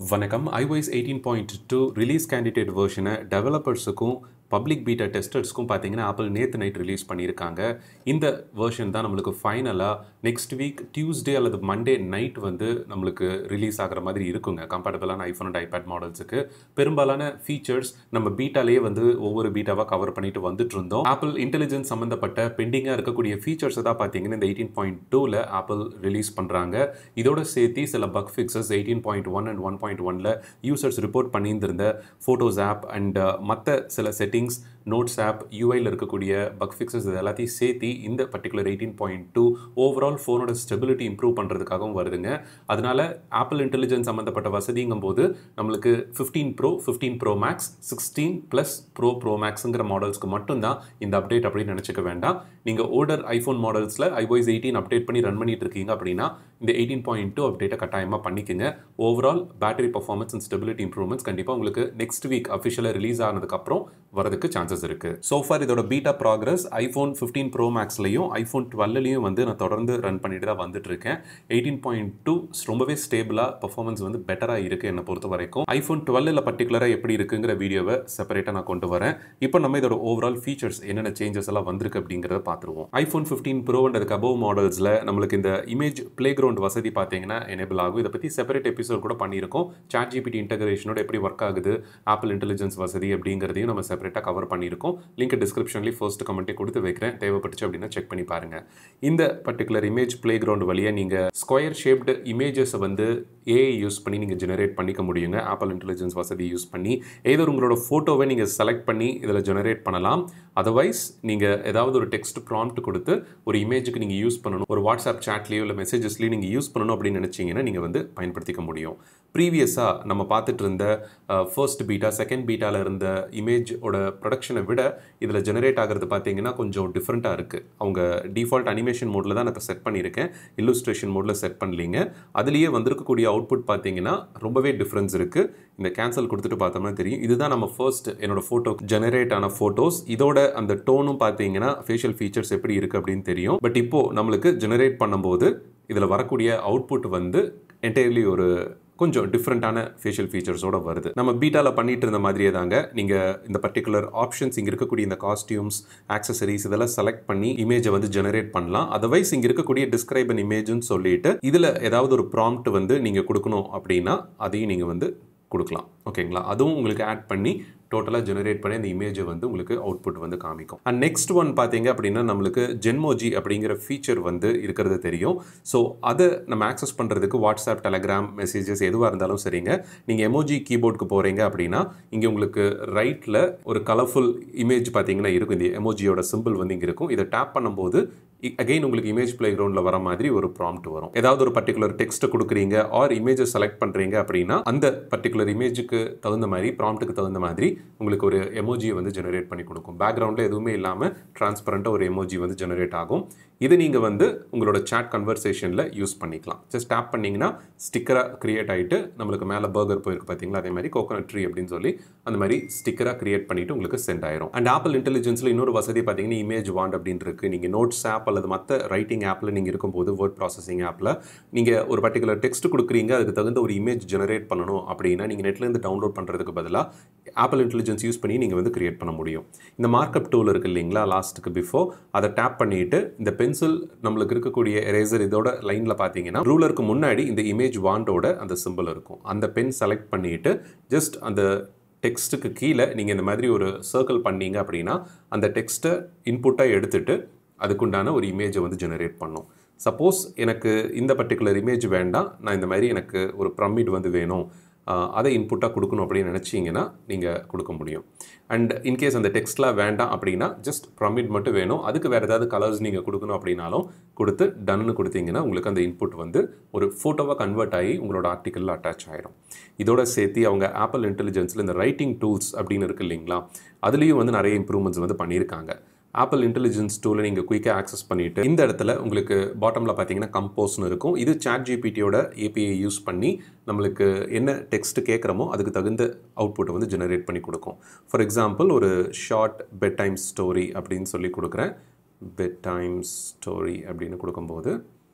வணக்கம். iOS 18.2 release candidate வெர்ஷனை டெவலப்பர்ஸுக்கும் பப்ளிக் பீட்டா டெஸ்டர்ஸ்க்கும் பார்த்தீங்கன்னா ஆப்பிள் நேற்று நைட் ரிலீஸ் பண்ணியிருக்காங்க. இந்த வெர்ஷன் தான் நம்மளுக்கு ஃபைனலாக நெக்ஸ்ட் வீக் டியூஸ்டே அல்லது மண்டே நைட் வந்து நம்மளுக்கு ரிலீஸ் ஆகிற மாதிரி இருக்குங்க. கம்பேட்டபிளான ஐஃபோன் அண்ட் ஐபேட் மாடல்ஸுக்கு பெரும்பாலான ஃபீச்சர்ஸ் நம்ம பீட்டாலேயே வந்து ஒவ்வொரு பீட்டாவாக கவர் பண்ணிட்டு வந்துட்டு இருந்தோம். ஆப்பிள் இன்டெலிஜென்ஸ் சம்மந்தப்பட்ட பெண்டிங்காக இருக்கக்கூடிய ஃபீச்சர்ஸை தான் பார்த்தீங்கன்னா இந்த 18.2ல ஆப்பிள் ரிலீஸ் பண்ணுறாங்க. இதோட சேர்த்து சில பக் ஃபிக்ஸஸ் 18.1 அண்ட் 1.1ல யூசர்ஸ் ரிப்போர்ட் பண்ணியிருந்திருந்த ஃபோட்டோஸ் ஆப் அண்ட் மற்ற சில செட்டிங்ஸ் நோட்ஸ் ஆப் யூஐயில் இருக்கக்கூடிய பக் ஃபிக்ஸஸ் இது எல்லாத்தையும் சேர்த்து இந்த பர்டிகுலர் 18.2 ஓவரால் ஃபோனோட ஸ்டெபிலிட்டி இம்ப்ரூவ் பண்ணுறதுக்காகவும் வருதுங்க. அதனால ஆப்பிள் இன்டெலிஜென்ஸ் சம்மந்தப்பட்ட வசதிங்கும் போது நம்மளுக்கு 15 pro 15 pro max 16 plus pro மேக்ஸுங்கிற மாடல்ஸ்க்கு மட்டும்தான் இந்த அப்டேட் அப்படின்னு நினச்சிக்க வேண்டாம். நீங்கள் ஓல்டர் ஐஃபோன் மாடல்ஸில் iOS 18 அப்டேட் பண்ணி ரன் பண்ணிட்டு இருக்கீங்க அப்படின்னா இந்த 18.2 அப்டேட்டை கட்டாயமாக பண்ணிக்கோங்க. Overall battery performance and stability improvements கண்டிப்பாக உங்களுக்கு நெக்ஸ்ட் வீக் அஃபிஷியலாக ரிலீஸ் ஆனதுக்கப்புறம் வரதுக்கு சான்சஸ் இருக்கு. சோஃபார் இதோட பீட்டா ப்ராக்ரஸ் ஐஃபோன் 15 ப்ரோ மேக்ஸ்லையும் ஐஃபோன் 12லையும் வந்து நான் தொடர்ந்து ரன் பண்ணிட்டு தான் வந்துட்டு இருக்கேன். 18.2 ரொம்பவே ஸ்டேபிளாக பர்ஃபார்மன்ஸ் வந்து பெட்டராக இருக்குது என்னை பொறுத்த வரைக்கும். ஐஃபோன் 12ல் பர்டிகுலராக எப்படி இருக்குங்கிற வீடியோவை செப்பரேட்டாக நான் கொண்டு வரேன். இப்போ நம்ம இதோட ஓவரால் ஃபீச்சர்ஸ் என்னென்ன சேஞ்சஸ் எல்லாம் வந்திருக்கு அப்படிங்கிறத பார்த்துருவோம். ஐஃபோன் 15 ப்ரோ அண்ட் அதுக்கு அபவ் மாடல்ஸில் நம்மளுக்கு இந்த இமேஜ் பிளே கிரவுண்ட் வசதி பார்த்தீங்கன்னா எனேபிள் ஆகும். இதை பற்றி செப்பரேட் எபிசோட் கூட பண்ணியிருக்கோம். ChatGPT இன்டகிரேஷனோட எப்படி ஒர்க் ஆகுது, ஆப்பிள் இன்டெலிஜென்ஸ் வசதி அப்படிங்கிறதையும் நம்ம செப்பரேட்டாக கவர் பண்ணியிருக்கோம். லிங்க் டிஸ்கிரிப்ஷன்லேயே ஃபர்ஸ்ட் கமெண்ட்டே கொடுத்து வைக்கிறேன். தேவைப்பட்டுச்சு அப்படின்னா செக் பண்ணி பாருங்கள். இந்த பர்டிகுலர் இமேஜ் பிளே கிரவுண்ட் வழியாக நீங்கள் ஸ்கொயர் ஷேப்டு இமேஜஸை வந்து ஏஐ யூஸ் பண்ணி நீங்கள் ஜெனரேட் பண்ணிக்க முடியுங்க. ஆப்பிள் இன்டெலிஜென்ஸ் வசதி யூஸ் பண்ணி ஏதோ உங்களோட ஃபோட்டோவை நீங்கள் செலக்ட் பண்ணி இதில் ஜெனரேட் பண்ணலாம். அதர்வைஸ் நீங்கள் ஏதாவது ஒரு டெக்ஸ்ட் ப்ராம்ப்ட் கொடுத்து ஒரு இமேஜுக்கு நீங்கள் யூஸ் பண்ணணும், ஒரு வாட்ஸ்அப் சாட்லேயோ இல்லை மெசேஜஸ்லேயோ நீங்கள் யூஸ் பண்ணணும் அப்படின்னு நினச்சிங்கன்னா நீங்கள் வந்து பயன்படுத்திக்க முடியும். ப்ரீவியஸாக நம்ம பார்த்துட்டு இருந்த ஃபர்ஸ்ட் பீட்டா செகண்ட் பீட்டாவில் இருந்த இமேஜோட ப்ரொடக்ஷனை விட இதில் ஜெனரேட் ஆகிறது பார்த்தீங்கன்னா கொஞ்சம் டிஃப்ரெண்ட்டாக இருக்குது. அவங்க டிஃபால்ட் அனிமேஷன் மோடில் தான் நான் இப்போ செட் பண்ணியிருக்கேன், இல்லுஸ்ட்ரேஷன் மோடில் செட் பண்ணலீங்க. அதுலேயே வந்திருக்கக்கூடிய அவுட்புட் பார்த்தீங்கன்னா ரொம்பவே டிஃப்ரென்ஸ் இருக்குது. இந்த கேன்சல் கொடுத்துட்டு பார்த்தோம்னா தெரியும். இதுதான் நம்ம ஃபர்ஸ்ட் என்னோட ஃபோட்டோ ஜெனரேட் ஆன ஃபோட்டோஸ். இதோட அந்த டோனும் பார்த்தீங்கன்னா ஃபேஷியல் ஃபீச்சர்ஸ் எப்படி இருக்குது அப்படின்னு தெரியும். பட் இப்போது நம்மளுக்கு ஜெனரேட் பண்ணும்போது இதில் வரக்கூடிய அவுட்புட் வந்து என்டையர்லி ஒரு கொஞ்சம் டிஃப்ரெண்ட்டான ஃபேஷியல் ஃபீச்சர்ஸோடு வருது. நம்ம பீட்டாவில் பண்ணிட்டு இருந்த மாதிரியே தாங்க. நீங்கள் இந்த பர்டிகுலர் ஆப்ஷன்ஸ் இங்கே இருக்கக்கூடிய இந்த காஸ்டியூம்ஸ் ஆக்சசரிஸ் இதெல்லாம் செலக்ட் பண்ணி இமேஜை வந்து ஜெனரேட் பண்ணலாம். அதர்வைஸ் இங்கே இருக்கக்கூடிய டிஸ்கிரைப் அன் இமேஜ்னு சொல்லிட்டு இதில் ஏதாவது ஒரு ப்ராம்ப்ட் வந்து நீங்கள் கொடுக்கணும் அப்படின்னா அதையும் நீங்கள் வந்து கொடுக்கலாம். ஓகேங்களா? அதுவும் உங்களுக்கு ஆட் பண்ணி டோட்டலாக ஜெனரேட் பண்ணி அந்த இமேஜை வந்து உங்களுக்கு அவுட்புட் வந்து காமிக்கும். அண்ட் நெக்ஸ்ட் ஒன் பார்த்தீங்க அப்படின்னா நம்மளுக்கு ஜென்மோஜி அப்படிங்கிற ஃபீச்சர் வந்து இருக்கிறது தெரியும். ஸோ அதை நம்ம ஆக்சஸ் பண்ணுறதுக்கு வாட்ஸ்அப், டெலகிராம் மெசேஜஸ் எதுவாக இருந்தாலும் சரிங்க, நீங்கள் எமோஜி கீபோர்டுக்கு போகிறீங்க அப்படின்னா இங்கே உங்களுக்கு ரைட்டில் ஒரு கலர்ஃபுல் இமேஜ் பார்த்தீங்கன்னா இருக்கும். இந்த எமோஜியோட சிம்பிள் வந்து இங்கே இருக்கும். இதை டேப் பண்ணும்போது அகைன் உங்களுக்கு இமேஜ் பிளே கிரவுண்டில் வர மாதிரி ஒரு ப்ராம்ப்ட் வரும். ஏதாவது ஒரு பர்டிகுலர் டெக்ஸ்ட்டை கொடுக்குறீங்க ஆர் இமேஜை செலக்ட் பண்ணுறீங்க அப்படின்னா அந்த பர்டிகுலர் இமேஜுக்கு தகுந்த மாதிரி ப்ராம்ப்ட்டுக்கு தகுந்த மாதிரி உங்களுக்கு ஒரு எமோஜியை வந்து ஜெனரேட் பண்ணி கொடுக்கும். பேக்ரவுண்டில் எதுவுமே இல்லாமல் டிரான்ஸ்பரண்ட்டாக ஒரு எமோஜி வந்து ஜெனரேட் ஆகும். இது நீங்கள் வந்து உங்களோட சாட் கன்வர்சேஷனில் யூஸ் பண்ணிக்கலாம். ஜஸ்ட் டேப் பண்ணிங்கன்னா ஸ்டிக்கராக க்ரியேட் ஆகிட்டு நம்மளுக்கு மேலே பர்கர் போயிருக்கு பார்த்தீங்களா, அதே மாதிரி கோகோனட் ட்ரீ அப்படின்னு சொல்லி அந்த மாதிரி ஸ்டிக்கராக க்ரியேட் பண்ணிவிட்டு உங்களுக்கு சென்ட் ஆயிரும். அண்ட் ஆப்பிள் இன்டெலிஜென்ஸில் இன்னொரு வசதி பார்த்தீங்கன்னா இமேஜ் வாண்ட் அப்படின்னு இருக்குது. நீங்கள் நோட்ஸ் ஆப் அல்லது மற்ற ரைட்டிங் ஆப்பில் நீங்கள் இருக்கும்போது வேர்ட் ப்ராசஸிங் ஆப்பில் நீங்கள் ஒரு பர்டிகுலர் டெக்ஸ்ட் கொடுக்குறீங்க, அதுக்கு தகுந்த ஒரு இமேஜ் ஜெனரேட் பண்ணணும் அப்படின்னா நீங்கள் நெட்லேருந்து டவுன்லோட் பண்ணுறதுக்கு பதிலாக ஆப்பிள் இன்டெலிஜென்ஸ் யூஸ் பண்ணி நீங்கள் வந்து கிரியேட் பண்ண முடியும். இந்த மார்க்அப் டூல் இருக்குது இல்லைங்களா, லாஸ்ட்டுக்கு பிஃபோர் அதை டேப் பண்ணிவிட்டு இந்த பென்சில் நம்மளுக்கு இருக்கக்கூடிய எரேசர் இதோட லைனில் பார்த்தீங்கன்னா ரூலருக்கு முன்னாடி இந்த இமேஜ் வாண்டோட அந்த சிம்பிள் இருக்கும். அந்த பென் செலக்ட் பண்ணிவிட்டு ஜஸ்ட் அந்த டெக்ஸ்ட்டுக்கு கீழே நீங்கள் இந்த மாதிரி ஒரு சர்க்கிள் பண்ணீங்க அப்படின்னா அந்த டெக்ஸ்ட்டை இன்புட்டாக எடுத்துகிட்டு அதுக்குண்டான ஒரு இமேஜை வந்து ஜெனரேட் பண்ணும். சப்போஸ் எனக்கு இந்த பர்டிகுலர் இமேஜ் வேண்டாம், நான் இந்த மாதிரி எனக்கு ஒரு பிரமிட் வந்து வேணும், அதை இன்புட்டாக கொடுக்கணும் அப்படின்னு நினச்சிங்கன்னா நீங்கள் கொடுக்க முடியும். அண்ட் இன்கேஸ் அந்த டெக்ஸ்ட்லாம் வேண்டாம் அப்படின்னா ஜஸ்ட் பிரமிட் மட்டும் வேணும், அதுக்கு வேறு ஏதாவது கலர்ஸ் நீங்கள் கொடுக்கணும் அப்படின்னாலும் கொடுத்து டன்னு கொடுத்தீங்கன்னா உங்களுக்கு அந்த இன்புட் வந்து ஒரு ஃபோட்டோவாக கன்வெர்ட் ஆகி உங்களோட ஆர்டிக்கலில் அட்டாச் ஆகிடும். இதோட சேர்த்து அவங்க ஆப்பிள் இன்டெலிஜென்ஸில் இந்த ரைட்டிங் டூல்ஸ் அப்படின்னு இருக்குது இல்லைங்களா, அதுலேயும் வந்து நிறைய இம்ப்ரூவ்மெண்ட்ஸ் வந்து பண்ணியிருக்காங்க. ஆப்பிள் இன்டெலிஜென்ஸ் டூலை நீங்கள் குயிக்காக ஆக்சஸ் பண்ணிவிட்டு இந்த இடத்துல உங்களுக்கு பாட்டமில் பார்த்தீங்கன்னா கம்போஸ்னு இருக்கும். இது ChatGPTயோட API யூஸ் பண்ணி நம்மளுக்கு என்ன டெக்ஸ்ட் கேட்குறோமோ அதுக்கு தகுந்த அவுட்புட்டை வந்து ஜெனரேட் பண்ணி கொடுக்கும். ஃபார் எக்ஸாம்பிள் ஒரு ஷார்ட் பெட் டைம் ஸ்டோரி அப்படின்னு சொல்லி கொடுக்குறேன். பெட் டைம் ஸ்டோரி அப்படின்னு கொடுக்கும்போது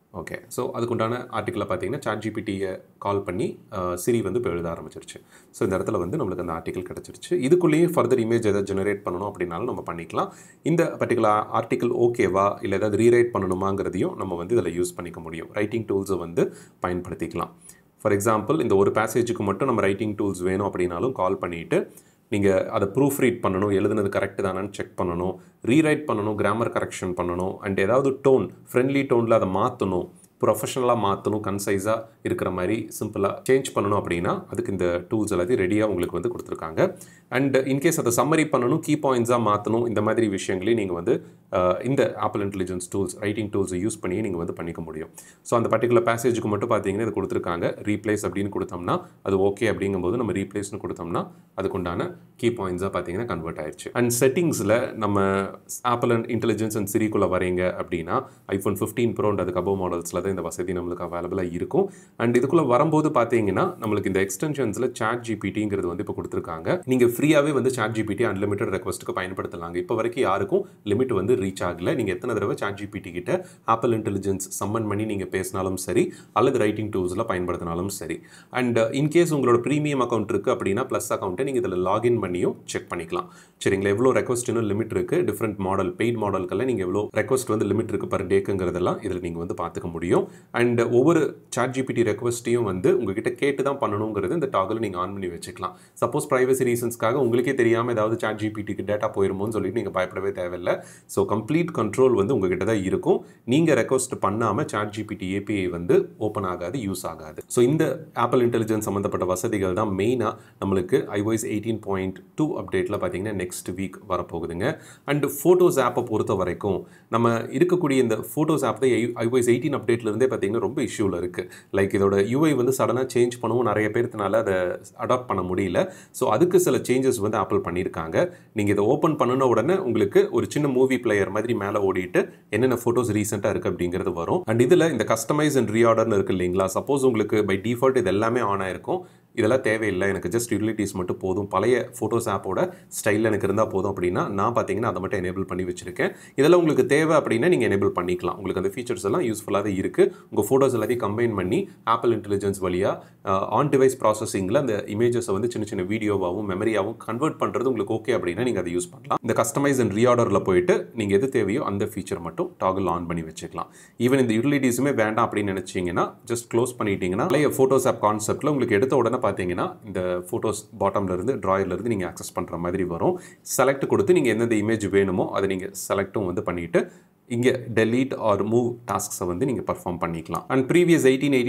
ஓகே. ஸோ அதுக்குண்டான ஆர்டிக்கலை பார்த்தீங்கன்னா சாட்ஜிபிடியை கால் பண்ணி சிரி வந்து இப்போ எழுத ஆரம்பிச்சிருச்சு. ஸோ இந்த இடத்துல வந்து நம்மளுக்கு அந்த ஆர்டிக்கல் கிடச்சிருச்சு. இதுக்குள்ளேயே ஃபர்தர் இமேஜ் எதாவது ஜெனரேட் பண்ணணும் அப்படின்னாலும் நம்ம பண்ணிக்கலாம். இந்த பர்டிகுலர் ஆர்டிக்கல் ஓகேவா இல்லை ஏதாவது ரீரைட் பண்ணணுமாங்கிறதையும் நம்ம வந்து இதில் யூஸ் பண்ணிக்க முடியும். ரைட்டிங் டூல்ஸை வந்து பயன்படுத்திக்கலாம். ஃபார் எக்ஸாம்பிள் இந்த ஒரு பேசேஜுக்கு மட்டும் நம்ம ரைட்டிங் டூல்ஸ் வேணும் அப்படின்னாலும் கால் பண்ணிவிட்டு நீங்கள் அதை ப்ரூஃப் ரீட் பண்ணணும், எழுதுனது கரெக்டு தானேன்னு செக் பண்ணணும், ரீரைட் பண்ணணும், கிராமர் கரெக்ஷன் பண்ணணும், அண்ட் ஏதாவது டோன் ஃப்ரெண்ட்லி டோனில் அதை மாற்றணும், ப்ரொஃபஷனலாக மாற்றணும், கன்சைஸாக இருக்கிற மாதிரி சிம்பிளாக சேஞ்ச் பண்ணணும் அப்படின்னா அதுக்கு இந்த டூல்ஸ் எல்லாத்தையும் ரெடியாக உங்களுக்கு வந்து கொடுத்துருக்காங்க. அண்ட் இன்கேஸ் அதை சம்மரி பண்ணணும், கீ பாயிண்ட்ஸாக மாற்றணும், இந்த மாதிரி விஷயங்களையும் நீங்கள் வந்து இந்த ஆப்பிள் இன்டெலிஜென்ஸ் டூல்ஸ் ரைட்டிங் டூல்ஸை யூஸ் பண்ணி நீங்கள் வந்து பண்ணிக்க முடியும். ஸோ அந்த பர்டிகுலர் பேசேஜுக்கு மட்டும் பார்த்தீங்கன்னா இது கொடுத்துருக்காங்க. ரீப்ளேஸ் அப்படின்னு கொடுத்தோம்னா அது ஓகே அப்படிங்கும்போது நம்ம ரீப்ளேஸ்னு கொடுத்தோம்னா அதுக்குண்டான கீ பாயிண்ட்ஸாக பார்த்தீங்கன்னா கன்வெர்ட் ஆயிடுச்சு. அண்ட் செட்டிங்ஸில் நம்ம ஆப்பிள் இன்டெலிஜென்ஸ் அண்ட் சிரிக்குள்ளே வரீங்க அப்படின்னா iPhone 15 Pro அண்ட் அதுக்கு அபவ் மாடல்ஸில் தான் இந்த வசதி நம்மளுக்கு அவைலபிளாக இருக்கும். அண்ட் இதுக்குள்ளே வரும்போது பார்த்தீங்கன்னா நம்மளுக்கு இந்த எக்ஸ்டென்ஷன்ஸில் ChatGPTங்கிறது வந்து இப்போ கொடுத்துருக்காங்க. நீங்கள் ஃப்ரீயாகவே வந்து ChatGPT அன்லிமிட்டட் ரெக்வஸ்ட்டுக்கு பயன்படுத்தலாங்க. இப்போ வரைக்கும் யாருக்கும் லிமிட் வந்து ரீச் ஆகலை. நீங்கள் எத்தனை தடவை ChatGPT கிட்ட ஆப்பிள் இன்டெலிஜென்ஸ் சம்மன் பண்ணி நீங்கள் பேசினாலும் சரி அல்லது ரைட்டிங் டூல்ஸில் பயன்படுத்தினாலும் சரி. அண்ட் இன்கேஸ் உங்களோட ப்ரீமியம் அக்கௌண்ட் இருக்குது அப்படின்னா ப்ளஸ் அக்கௌண்ட்டை நீங்கள் இதில் லாகின் பண்ணியும் செக் பண்ணிக்கலாம். சரிங்களா? எவ்வளோ ரெக்வஸ்ட் இன்னும் லிமிட் இருக்குது, டிஃப்ரெண்ட் மாடல் பெய்ட் மாடலுக்கெல்லாம் நீங்கள் எவ்வளோ ரெக்வஸ்ட் வந்து லிமிட் இருக்குது பர் டேக்குங்கிறதெல்லாம் இதில் நீங்கள் வந்து பார்த்துக்க முடியும். அண்ட் ஒவ்வொரு ChatGPT ரெக்வஸ்ட்டையும் வந்து உங்ககிட்ட கேட்டு தான் பண்ணணுங்கிறது இந்த டாகல் நீங்கள் ஆன் பண்ணி வச்சுக்கலாம். சப்போஸ் ப்ரைவசி ரீசன்ஸ்க்காக உங்களுக்கே தெரியாமல் ஏதாவது ChatGPTக்கு டேட்டா போயிருமோன்னு சொல்லிட்டு நீங்கள் பயப்படவே தேவையில்லை. ஸோ கம்ப்ளீட் கண்ட்ரோல் வந்து உங்ககிட்ட தான் இருக்கும். நீங்கள் ரெக்வஸ்ட் பண்ணாமல் ChatGPT API வந்து ஓப்பன் ஆகாது, யூஸ் ஆகாது. ஸோ இந்த ஆப்பிள் இன்டெலிஜென்ஸ் சம்மந்தப்பட்ட வசதிகள் தான் மெயினாக நம்மளுக்கு iOS 18.2 அப்டேட்டில் பார்த்தீங்கன்னா நெக்ஸ்ட் வீக் வரப்போகுதுங்க. அண்ட் ஃபோட்டோஸ் ஆப்பை பொறுத்த வரைக்கும் நம்ம இருக்கக்கூடிய இந்த ஃபோட்டோஸ் ஆப் தான் iOS 18 அப்டேட்லேருந்தே பார்த்தீங்கன்னா ரொம்ப இஷ்யூவில் இருக்குது. லைக் இதோட UI வந்து சடனாக சேஞ்ச் பண்ணவும் நிறைய பேர்த்துனால அதை அடாப்ட் பண்ண முடியல. ஸோ அதுக்கு சில சேஞ்சஸ் வந்து ஆப்பிள் பண்ணியிருக்காங்க. நீங்கள் இதை ஓப்பன் பண்ணின உடனே உங்களுக்கு ஒரு சின்ன மூவி பிளேயர் மாதிரி மேலே ஓடிட்டு என்னென்ன ஃபோட்டோஸ் ரீசெண்டாக இருக்குது அப்படிங்கிறது வரும். அண்ட் இதில் இந்த கஸ்டமைஸ் அண்ட் ரீஆர்டர்னு இருக்குது இல்லைங்களா? சப்போஸ் உங்களுக்கு பை டிஃபால்ட் இது எல்லாமே ஆன் ஆயிருக்கும். இதெல்லாம் தேவையில்லை, எனக்கு ஜஸ்ட் யூட்டிலிட்டிஸ் மட்டும் போதும், பழைய ஃபோட்டோஸ் ஆப்போட ஸ்டைலில் எனக்கு இருந்தால் போதும் அப்படின்னா நான் பார்த்தீங்கன்னா அதை மட்டும் எனேபிள் பண்ணி வச்சுருக்கேன். இதெல்லாம் உங்களுக்கு தேவை அப்படின்னா நீங்கள் எனேபிள் பண்ணிக்கலாம். உங்களுக்கு அந்த ஃபீச்சர்ஸ் எல்லாம் யூஸ்ஃபுல்லாக தான் இருக்குது. உங்கள் ஃபோட்டோஸ் எல்லாத்தையும் கம்பைன் பண்ணி ஆப்பிள் இன்டெலிஜென்ஸ் வழியாக ஆன் டிவைஸ் ப்ராசஸிங்கில் அந்த இமேஜஸை வந்து சின்ன சின்ன வீடியோவாகவும் மெமரியாகவும் கன்வெர்ட் பண்ணுறது உங்களுக்கு ஓகே அப்படின்னா நீங்கள் அதை யூஸ் பண்ணலாம். இந்த கஸ்டமைஸ் அண்ட் ரீஆர்டரில் போயிட்டு நீங்கள் எது தேவையோ அந்த ஃபீச்சர் மட்டும் டாகிள் ஆன் பண்ணி வச்சுக்கலாம். ஈவன் இந்த யூட்டிலிட்டிஸுமே வேண்டாம் அப்படின்னு நினச்சிங்கன்னா ஜஸ்ட் க்ளோஸ் பண்ணிட்டீங்கன்னா பழைய ஃபோட்டோஸ் ஆப் கான்செப்ட்டில் உங்களுக்கு எடுத்த உடனே பார்த்தீங்கன்னா இந்த ஃபோட்டோஸ் பாட்டம்லேருந்து ட்ராயர்லேருந்து நீங்கள் ஆக்சஸ் பண்ணுற மாதிரி வரும். செலக்ட் கொடுத்து நீங்கள் எந்தெந்த இமேஜ் வேணுமோ அதை நீங்கள் செலக்டும் வந்து பண்ணிவிட்டு இங்கே டெலீட் ஆர் மூவ் டாஸ்க்ஸை வந்து நீங்கள் பர்ஃபார்ம் பண்ணிக்கலாம். அண்ட் ப்ரீவியஸ்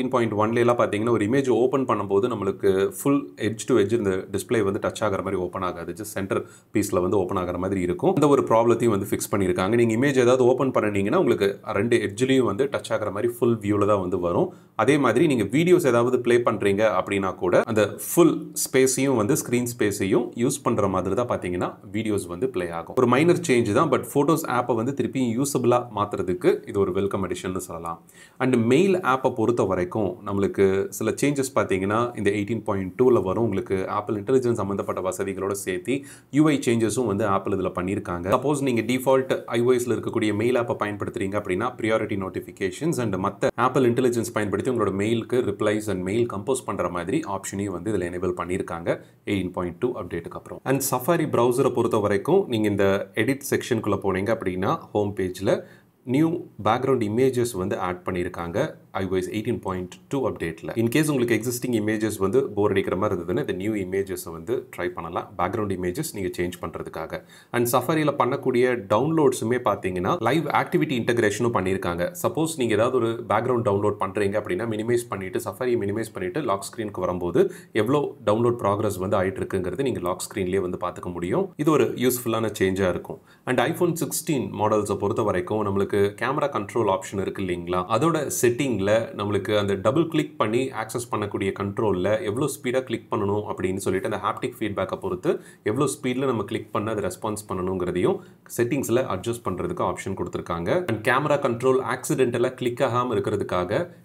18.1 பார்த்தீங்கன்னா ஒரு இமேஜ் ஓப்பன் பண்ணும்போது நம்மளுக்கு ஃபுல் எட்ஜ் டு எட்ஜ் இந்த டிஸ்பிளே வந்து டச் ஆகிற மாதிரி ஓப்பன் ஆகாது, ஜஸ்ட் சென்டர் பீஸில் வந்து ஓப்பன் ஆகிற மாதிரி இருக்கும். அந்த ஒரு ப்ராப்ளத்தையும் வந்து ஃபிக்ஸ் பண்ணியிருக்காங்க. நீங்கள் இமேஜ் ஏதாவது ஓப்பன் பண்ணினீங்கன்னா உங்களுக்கு ரெண்டு எட்ஜ்லையும் வந்து டச் ஆகிற மாதிரி ஃபுல் வியூவில் தான் வந்து வரும். அதே மாதிரி நீங்கள் வீடியோஸ் ஏதாவது ப்ளே பண்ணுறீங்க அப்படின்னா கூட அந்த ஃபுல் ஸ்பேஸையும் வந்து ஸ்க்ரீன் ஸ்பேஸையும் யூஸ் பண்ணுற மாதிரி தான் பார்த்தீங்கன்னா வீடியோஸ் வந்து ப்ளே ஆகும். ஒரு மைனர் சேஞ்ச் தான், பட் ஃபோட்டோஸ் ஆப்பை வந்து திருப்பி யூஸபிள் மாற்றுறதுக்கு இது ஒரு வெல்கம் அடிஷன் சொல்லலாம். அண்ட் மெயில் ஆப்பை பொறுத்த வரைக்கும் நம்மளுக்கு சில சேஞ்சஸ் பார்த்தீங்கன்னா இந்த 18.2 வரும். உங்களுக்கு ஆப்பிள் இன்டெலிஜென்ஸ் சம்மந்தப்பட்ட வசதிகளோட சேர்த்து UI சேஞ்சஸும் வந்து ஆப்பிள் இதில் பண்ணியிருக்காங்க. சப்போஸ் நீங்கள் டிஃபால்ட் iOSல இருக்கக்கூடிய மெயில் ஆப்பை பயன்படுத்துறீங்க அப்படின்னா ப்ரியாரிட்டி நோட்டிஃபிகேஷன்ஸ் அண்ட் மற்ற ஆப்பிள் இன்டெலிஜென்ஸ் பயன்படுத்தி உங்களோட மெயிலுக்கு ரிப்ளைஸ் அண்ட் மெயில் கம்போஸ் பண்ணுற மாதிரி ஆப்ஷனையும் வந்து இதில் எனேபிள் பண்ணியிருக்காங்க 18.2 அப்டேட்டுக்கு அப்புறம். அண்ட் சஃபாரி ப்ரௌசரை பொறுத்த வரைக்கும் நீங்கள் இந்த எடிட் செக்ஷனுக்குள்ளே போனீங்க அப்படின்னா ஹோம் பேஜில் நியூ பேக்ரவுண்ட் இமேஜஸ் வந்து ஆட் பண்ணியிருக்காங்க iOS 18.2 அப்டேட்டில். இன்கேஸ் உங்களுக்கு எக்ஸிஸ்டிங் இமேஜஸ் வந்து போர் அடிக்கிற மாதிரி இருந்ததுன்னா இந்த நியூ இமேஜஸை வந்து ட்ரை பண்ணலாம், பேக்ரவுண்ட் இமேஜஸ் நீங்கள் சேஞ்ச் பண்ணுறதுக்காக. அண்ட் சஃபாரியில் பண்ணக்கூடிய டவுன்லோட்ஸுமே பார்த்தீங்கன்னா லைவ் ஆக்டிவிட்டி இன்டகிரேஷனும் பண்ணியிருக்காங்க. சப்போஸ் நீங்கள் ஏதாவது ஒரு பேக்ரவுண்ட் டவுன்லோட் பண்ணுறீங்க அப்படின்னா மினிமைஸ் பண்ணிவிட்டு சஃபாரியை மினிமைஸ் பண்ணிவிட்டு லாக் ஸ்க்ரீனுக்கு வரும்போது எவ்வளோ டவுன்லோட் ப்ராக்ரஸ் வந்து ஆகிட்டு இருக்குங்கிறது நீங்கள் லாக் ஸ்க்ரீன்லேயே வந்து பார்த்துக்க முடியும். இது ஒரு யூஸ்ஃபுல்லான சேஞ்சாக இருக்கும். அண்ட் iPhone 16 மாடல்ஸை பொறுத்த வரைக்கும் நம்மளுக்கு கேமரா கண்ட்ரோல் ஆப்ஷன் இருக்குது இல்லைங்களா? அதோட செட்டிங் நம்மளுக்கு அந்த டபுள் கிளிக் பண்ணி ஆக்சஸ் பண்ணக்கூடிய கண்ட்ரோலில் எவ்வளோ ஸ்பீடாக கிளிக் பண்ணணும் அப்படின்னு சொல்லிட்டு அந்த ஹாப்டிக் ஃபீட்பேக்கை பொறுத்து எவ்வளோ ஸ்பீடில் நம்ம கிளிக் பண்ண அதை ரெஸ்பான்ஸ் பண்ணணுங்கிறதையும் செட்டிங்ஸில் அட்ஜஸ்ட் பண்ணுறதுக்கு ஆப்ஷன் கொடுத்துருக்காங்க. அண்ட் கேமரா கண்ட்ரோல் ஆக்சிடென்டலாக கிளிக் ஆகாமல் இருக்கிறதுக்காக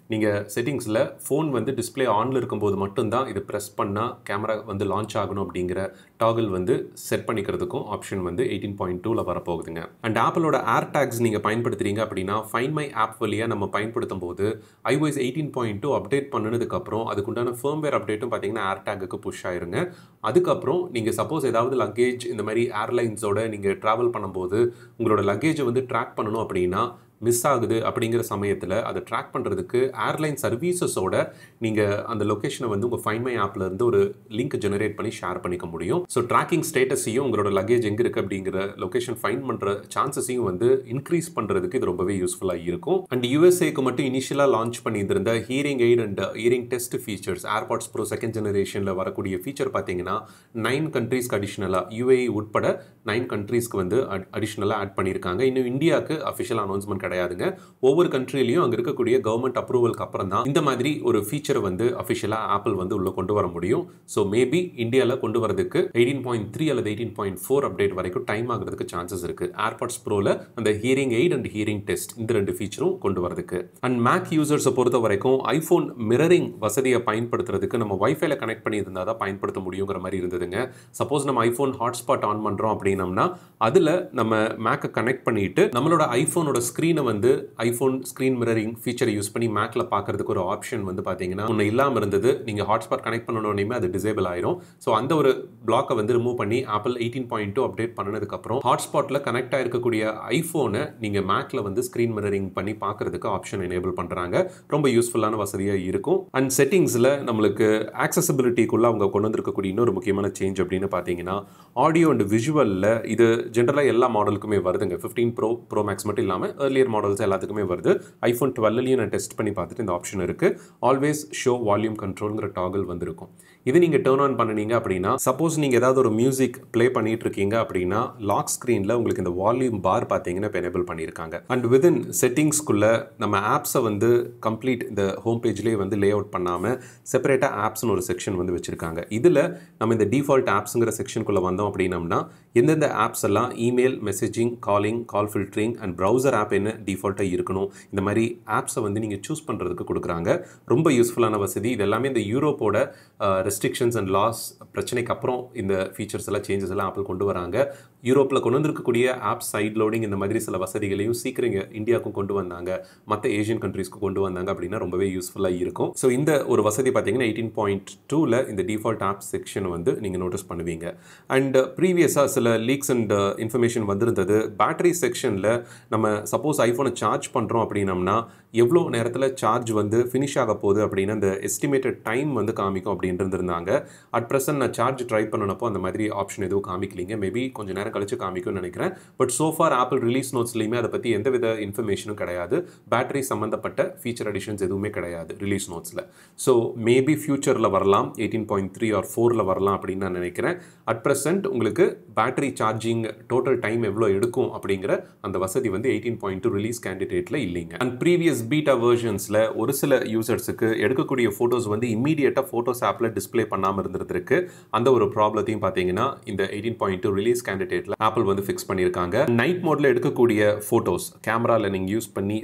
நீங்கள் செட்டிங்ஸில் ஃபோன் வந்து டிஸ்பிளே ஆனில் இருக்கும்போது மட்டும்தான் இது ப்ரெஸ் பண்ணால் கேமரா வந்து லான்ச் ஆகணும் அப்படிங்கிற டாகிள் வந்து செட் பண்ணிக்கிறதுக்கும் ஆப்ஷன் வந்து 18.2ல வரப்போகுதுங்க. அண்ட் ஆப்பிளோட ஏர் டேக்ஸ் நீங்கள் பயன்படுத்துறீங்க அப்படின்னா ஃபைண்ட் மை ஆப் வழியாக நம்ம பயன்படுத்தும் போது iOS 18.2 அப்டேட் பண்ணதுக்கப்புறம் அதுக்குண்டான ஃபர்ம்வேர் அப்டேட்டும் பார்த்தீங்கன்னா ஏர் டேக்குக்கு புஷ் ஆயிருங்க. அதுக்கப்புறம் நீங்கள் சப்போஸ் ஏதாவது லக்கேஜ் இந்த மாதிரி ஏர்லைன்ஸோட நீங்கள் ட்ராவல் பண்ணும்போது உங்களோட லக்கேஜை வந்து ட்ராக் பண்ணணும் அப்படின்னா மிஸ் ஆகுது அப்படிங்கிற சமயத்தில் அதை ட்ராக் பண்ணுறதுக்கு ஏர்லைன் சர்வீசஸோட நீங்கள் அந்த லொக்கேஷனை வந்து உங்கள் ஃபைண்ட் மை ஆப்பில் இருந்து ஒரு லிங்க் ஜெனரேட் பண்ணி ஷேர் பண்ணிக்க முடியும். ஸோ ட்ராக்கிங் ஸ்டேட்டஸையும் உங்களோட லக்கேஜ் எங்கே இருக்குது அப்படிங்கிற லொக்கேஷன் ஃபைண்ட் பண்ணுற சான்சஸையும் வந்து இன்க்ரீஸ் பண்ணுறதுக்கு இது ரொம்பவே யூஸ்ஃபுல்லாக இருக்கும். அண்ட் யூஎஸ்ஏக்கு மட்டும் இனிஷியலாக லான்ச் பண்ணியிருந்த hearing aid and hearing test features AirPods Pro second ஜெனரேஷனில் வரக்கூடிய ஃபீச்சர் பார்த்தீங்கன்னா 9 கண்ட்ரீஸ்க்கு அடிஷ்னலாக UAE உட்பட 9 கண்ட்ரீஸ்க்கு வந்து அடிஷ்னலாக ஆட் பண்ணியிருக்காங்க. இன்னும் இந்தியாவுக்கு அஃபிஷியல் அனௌன்ஸ்மெண்ட் கிடையாதுங்க. ஒவ்வொரு கண்ட்ரிலையும் அங்கே இருக்கக்கூடிய கவர்மெண்ட் அப்ரூவலுக்கு அப்புறம் தான் இந்த மாதிரி ஒரு ஃபீச்சரை வந்து அஃபிஷியலாக ஆப்பிள் வந்து உள்ள கொண்டு வர முடியும். ஸோ மேபி இந்தியாவில் கொண்டு வரதுக்கு 18.3 அல்லது 18.4 அப்டேட் வரைக்கும் டைம் ஆகிறதுக்கு சான்சஸ் இருக்கு. ஏர்பாட்ஸ் ப்ரோவில் அந்த hearing aid and hearing test இந்த 2 ஃபீச்சரும் கொண்டு வரதுக்கு. அண்ட் மேக் யூசர்ஸை பொறுத்த வரைக்கும் ஐஃபோன் மிரரிங் வசதியை பயன்படுத்துறதுக்கு நம்ம வைஃபைல கனெக்ட் பண்ணி இருந்தால் தான் பயன்படுத்த முடியுங்கிற மாதிரி இருந்ததுங்க. சப்போஸ் நம்ம ஐஃபோன் ஹாட்ஸ்பாட் ஆன் பண்ணுறோம் அப்படின்னம்னா அதில் நம்ம மேக்கை கனெக்ட் பண்ணிட்டு நம்மளோட ஐஃபோனோட ஸ்க்ரீனை வந்து ஐஃபோன் ஸ்க்ரீன் மிரரிங் ஃபீச்சரை யூஸ் பண்ணி மேக்கில் பார்க்கறதுக்கு ஒரு ஆப்ஷன் வந்து பார்த்தீங்கன்னா ஒன்று இல்லாமல் இருந்தது. நீங்கள் ஹாட்ஸ்பாட் கனெக்ட் பண்ணணுன்னே அது டிசேபிள் ஆயிரும். ஸோ அந்த ஒரு பிளாக்கை வந்து ரிமூவ் பண்ணி ஆப்பிள் 18.2 அப்டேட் பண்ணதுக்கப்புறம் ஹாட்ஸ்பாட்டில் கனெக்ட் ஆகிருக்கக்கூடிய ஐஃபோனை நீங்கள் மேக்கில் வந்து ஸ்க்ரீன் மிரரிங் பண்ணி பார்க்கறதுக்கு ஆப்ஷன் எனேபிள் பண்ணுறாங்க. ரொம்ப யூஸ்ஃபுல்லான வசதியாக இருக்கும். அண்ட் செட்டிங்ஸில் நம்மளுக்கு ஆக்சசிபிலிட்டிக்குள்ளே அவங்க கொண்டு வந்திருக்கக்கூடிய இன்னொரு முக்கியமான சேஞ்ச் அப்படின்னு பார்த்தீங்கன்னா ஆடியோ அண்ட் விஷுவலில் இது ஜென்ரலாக எல்லா மாடலுக்குமே வருதுங்க. 15 ப்ரோ மேக்ஸ் மட்டும் இல்லாமல் ஏர்லியர் மாடல்ஸ் எல்லாத்துக்குமே வருது. ஐஃபோன் 12லையும் நான் டெஸ்ட் பண்ணி பார்த்துட்டு இந்த ஆப்ஷன் இருக்குது. ஆல்வேஸ் ஷோ வால்யூம் கண்ட்ரோல்ங்கிற டாகிள் வந்துருக்கும். இது நீங்கள் டர்ன் ஆன் பண்ணினீங்க அப்படின்னா சப்போஸ் நீங்கள் ஏதாவது ஒரு மியூசிக் ப்ளே பண்ணிட்டு இருக்கீங்க அப்படின்னா லாக் ஸ்க்ரீனில் உங்களுக்கு இந்த வால்யூம் பார் பார்த்தீங்கன்னா இப்போ எனேபிள் பண்ணியிருக்காங்க. அண்ட் விதின் செட்டிங்ஸ்குள்ளே நம்ம ஆப்ஸை வந்து கம்ப்ளீட் இந்த ஹோம் பேஜ்லேயே வந்து லே அவுட் பண்ணாமல் செப்பரேட்டாக ஆப்ஸ்னு ஒரு செக்ஷன் வந்து வச்சுருக்காங்க. இதில் நம்ம இந்த டிஃபால்ட் ஆப்ஸுங்கிற செக்ஷனுக்குள்ளே வந்தோம் அப்படின்னம்னா எந்தெந்த ஆப்ஸ் எல்லாம் email, messaging, calling, call filtering and browser app என்ன டிஃபால்ட்டாக இருக்கணும் இந்த மாதிரி ஆப்ஸை வந்து நீங்கள் சூஸ் பண்ணுறதுக்கு கொடுக்குறாங்க. ரொம்ப யூஸ்ஃபுல்லான வசதி. இது எல்லாமே இந்த யூரோப்போட ரெஸ்ட்ரிக்ஷன்ஸ் அண்ட் லாஸ் பிரச்சனைக்கு அப்புறம் இந்த ஃபீச்சர்ஸ் எல்லாம் சேஞ்சஸ் எல்லாம் ஆப்பிள் கொண்டு வராங்க. யூரோப்பில் கொண்டு வந்திருக்கக்கூடிய ஆப் சைட் லோடிங் இந்த மாதிரி சில வசதிகளையும் சீக்கிரம் இந்தியாவுக்கும் கொண்டு வந்தாங்க, மற்ற ஏஷியன் கண்ட்ரீஸ்க்கு கொண்டு வந்தாங்க அப்படின்னா ரொம்பவே யூஸ்ஃபுல்லாக இருக்கும். ஸோ இந்த ஒரு வசதி பார்த்தீங்கன்னா 18.2ல இந்த டிஃபால்ட் ஆப் செக்ஷன் வந்து நீங்கள் நோட்டீஸ் பண்ணுவீங்க. அண்ட் ப்ரீவியஸாக சில லீக்ஸ் அண்ட் இன்ஃபர்மேஷன் வந்திருந்தது. பேட்டரி செக்ஷனில் நம்ம சப்போஸ் ஐஃபோனை சார்ஜ் பண்ணுறோம் அப்படின்னம்னா எவ்வளோ நேரத்தில் சார்ஜ் வந்து ஃபினிஷ் ஆக போகுது அப்படின்னு அந்த எஸ்டிமேட்டட் டைம் வந்து காமிக்கும் அப்படின்ட்டு இருந்தாங்க. அட் ப்ரெசன்ட் நான் சார்ஜ் ட்ரை பண்ணனப்போ அந்த மாதிரி ஆப்ஷன் எதுவும் காமிக்கலிங்க. மேபி கொஞ்சம் நேரம் கழிச்சு காமிக்கும்னு நினைக்கிறேன். பட் சோஃபார் ஆப்பிள் ரிலீஸ் நோட்ஸ்லையுமே அதை பற்றி எந்தவித இன்ஃபர்மேஷனும் கிடையாது. பேட்டரி சம்மந்தப்பட்ட ஃபீச்சர் அடிஷன்ஸ் எதுவுமே கிடையாது ரிலீஸ் நோட்ஸில். ஸோ மேபி ஃபியூச்சரில் வரலாம், 18.3 ஆர் 4ல் வரலாம் அப்படின்னு நான் நினைக்கிறேன். அட் ப்ரெசன்ட் உங்களுக்கு பேட்டரி சார்ஜிங் டோட்டல் டைம் எவ்வளோ எடுக்கும் அப்படிங்கிற அந்த வசதி வந்து 18.2 ரிலீஸ் கேண்டிடேட்டில் இல்லைங்க. அண்ட் ப்ரீவியஸ் பீட்டா வெர்ஷன்ஸில் ஒரு சில யூசர்ஸுக்கு எடுக்கக்கூடிய ஃபோட்டோஸ் வந்து இம்மீடியட்டாக ஃபோட்டோஸ் ஆப்பில் டிஸ்பிளே பண்ணாமல் இருந்திருக்கு. அந்த ஒரு ப்ராப்ளத்தையும் பார்த்தீங்கன்னா இந்த 18.2 ரிலீஸ் கேண்டிடேட்டில் ஆப்பிள் வந்து ஃபிக்ஸ் பண்ணியிருக்காங்க. நைட் மோடில் எடுக்கக்கூடிய ஃபோட்டோஸ் கேமராவில் நீங்கள் யூஸ் பண்ணி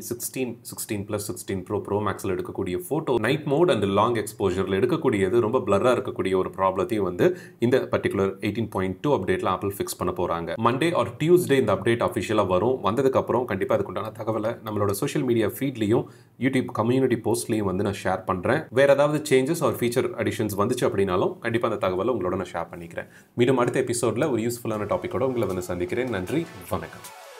16 + 16 ப்ரோ மேக்ஸில் எடுக்கக்கூடிய photo night mode and long எக்ஸ்போஜரில் எடுக்கக்கூடியது ரொம்ப பிளராக இருக்கக்கூடிய ஒரு ப்ராப்ளத்தையும் வந்து இந்த பர்டிகுலர் 18.2 அப்டேட்டில் ஆப்பிள் ஃபிக்ஸ் பண்ண போகிறாங்க. மண்டே ஆர் டியூஸ்டே இந்த அப்டேட் அஃபிஷியலாக வரும். வந்ததுக்கப்புறம் கண்டிப்பாக அதுக்குண்டான தகவலை நம்மளோட சோஷியல் மீடியா ஃபீட்லையும் யூடியூப் கம்யூனிட்டி போஸ்ட்லையும் வந்து நான் ஷேர் பண்ணுறேன். வேறு ஏதாவது சேஞ்சஸ் ஆர் ஃபீச்சர் அடிஷன்ஸ் வந்துச்சு அப்படின்னாலும் கண்டிப்பாக அந்த தகவலை உங்களோட நான் ஷேர் பண்ணிக்கிறேன். மீண்டும் அடுத்த எபிசோடில் ஒரு யூஸ்ஃபுல்லான டாப்பிக்கோட உங்களை வந்து சந்திக்கிறேன். நன்றி, வணக்கம்.